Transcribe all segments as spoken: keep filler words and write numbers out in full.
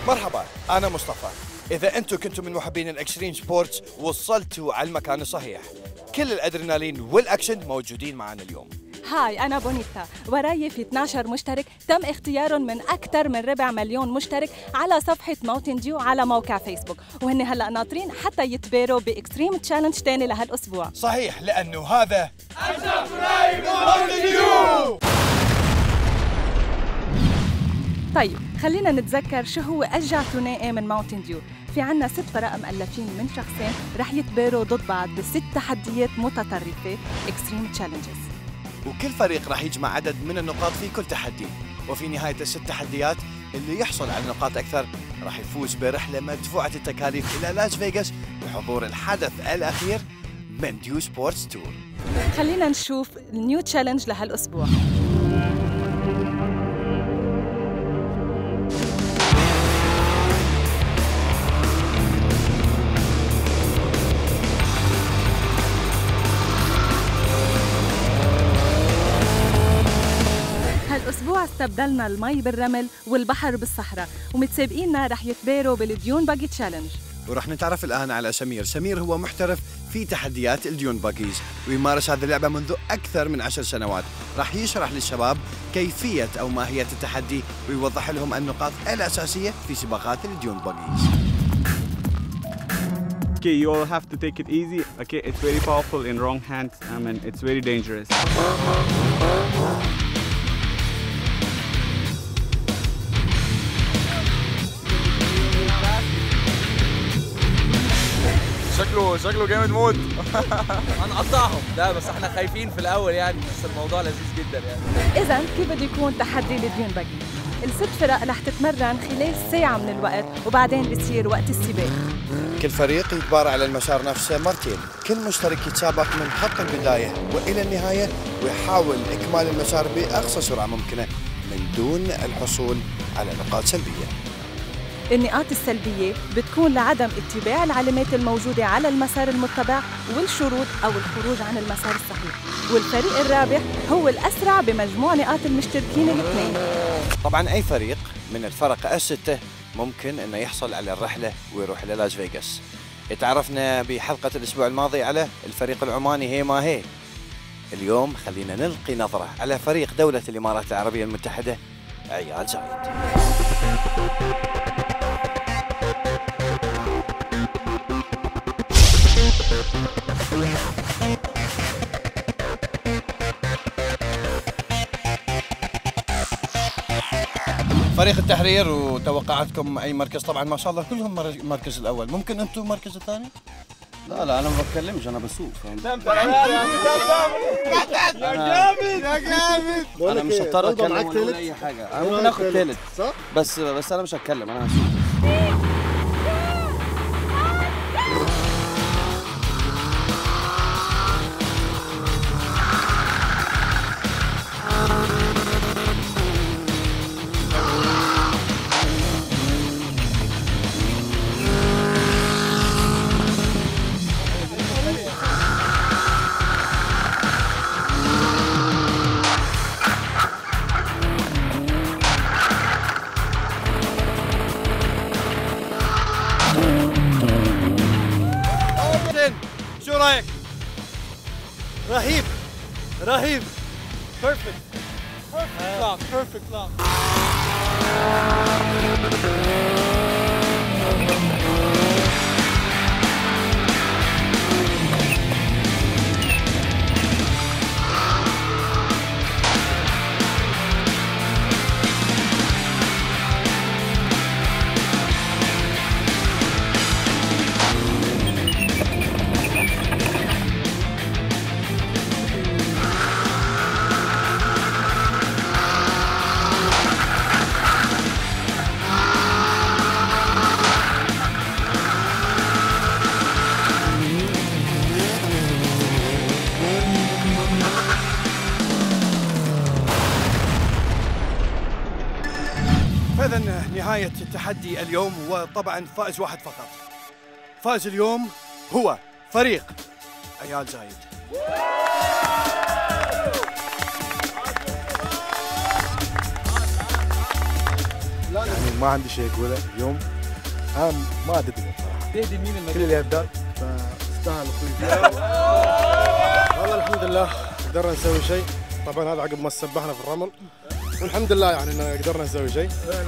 مرحبا، أنا مصطفى. إذا أنتم كنتم من محبين الإكستريم سبورتس وصلتوا على المكان الصحيح. كل الأدرينالين والأكشن موجودين معنا اليوم. هاي أنا بونيتا، وراي في اثنعش مشترك تم اختيارهم من أكثر من ربع مليون مشترك على صفحة ماونتن ديو على موقع فيسبوك، وهن هلأ ناطرين حتى يتباروا بإكستريم تشالنج تاني لهالأسبوع. صحيح، لأنه هذا أجمل ثنائي من ماونتن ديو. طيب خلينا نتذكر شو هو أشجع ثنائي من ماونتن ديو. في عنا ست فرق مؤلفين من شخصين رح يتباروا ضد بعض بست تحديات متطرفة إكستريم تشالنجز، وكل فريق راح يجمع عدد من النقاط في كل تحدي، وفي نهاية الست تحديات اللي يحصل على نقاط أكثر راح يفوز برحلة مدفوعة التكاليف إلى لاس فيغاس لحضور الحدث الأخير من ديو سبورتس تور. خلينا نشوف النيو تشالنج لهالأسبوع. هالأسبوع استبدلنا المي بالرمل والبحر بالصحراء، ومتسابقيننا رح يتباروا بالديون باجي تشالنج. ورح نتعرف الآن على سمير. سمير هو محترف في تحديات الديون باجيز ويمارس هذه اللعبة منذ أكثر من عشر سنوات. رح يشرح للشباب كيفية أو ماهية التحدي ويوضح لهم النقاط الأساسية في سباقات الديون باجيز. Okay, you all have to take it easy. Okay, it's very powerful in wrong hands. I mean, it's very dangerous. شكله شكله جامد موت. هنقطعهم. لا بس احنا خايفين في الاول يعني، بس الموضوع لذيذ جدا يعني. اذا كيف بده يكون تحدي الديون باجي؟ الست فرق رح تتمرن خلال ساعة من الوقت، وبعدين بصير وقت السباق. كل فريق يتبارى على المسار نفسه مرتين، كل مشترك يتسابق من خط البداية وإلى النهاية ويحاول إكمال المسار بأقصى سرعة ممكنة من دون الحصول على نقاط سلبية. النقاط السلبية بتكون لعدم اتباع العلامات الموجودة على المسار المتبع والشروط أو الخروج عن المسار الصحيح، والفريق الرابح هو الأسرع بمجموع نقاط المشتركين الاثنين. طبعاً أي فريق من الفرق الستة ممكن أنه يحصل على الرحلة ويروح إلى لاس فيغاس. اتعرفنا بحلقة الأسبوع الماضي على الفريق العماني هي ما هي. اليوم خلينا نلقي نظرة على فريق دولة الإمارات العربية المتحدة عيال زايد. فريق التحرير، وتوقعاتكم اي مركز؟ طبعا ما شاء الله كلهم المركز الاول، ممكن انتم المركز الثاني؟ لا لا انا ما بتكلمش، انا بسوق فاهم. يا جامد يا جامد. انا مش هضطر اتكلم ولا اقول اي حاجه، انا ممكن اخد ثالث صح؟ بس بس انا مش هتكلم، انا هسوق. شو رايك؟ رهيب رهيب. Perfect. Perfect lock. Perfect lock. فإذا نهاية التحدي اليوم، وطبعا فائز واحد فقط. فائز اليوم هو فريق عيال زايد. يعني ما عندي شيء اقوله اليوم. انا ما ادري صراحه تهدي مين كل اليدات فاستاهل اخوي. والله الحمد لله قدرنا نسوي شيء. طبعا هذا عقب ما سبحنا في الرمل، والحمد لله يعني ان قدرنا نسوي شيء.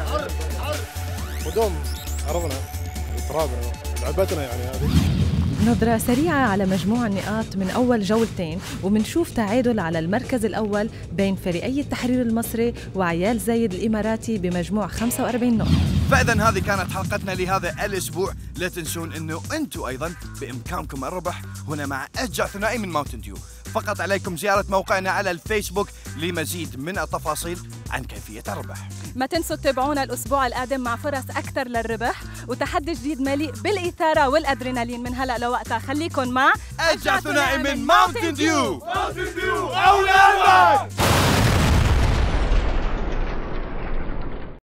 ودوم ارضنا وترابنا لعبتنا يعني هذه. نظرة سريعة على مجموع النقاط من أول جولتين، ومنشوف تعادل على المركز الأول بين فريقي التحرير المصري وعيال زايد الإماراتي بمجموع خمسة وأربعين نقطة. فإذا هذه كانت حلقتنا لهذا الأسبوع. لا تنسون أنه أنتم أيضا بإمكانكم الربح هنا مع أشجع ثنائي من ماونتن ديو. فقط عليكم زيارة موقعنا على الفيسبوك لمزيد من التفاصيل عن كيفية الربح. ما تنسوا تتابعونا الأسبوع القادم مع فرص أكثر للربح وتحدي جديد مليء بالإثارة والأدرينالين من هلأ لوقتها. خليكم مع أشجع ثنائي من ماونتن ديو. ماونتن ديو أولادك.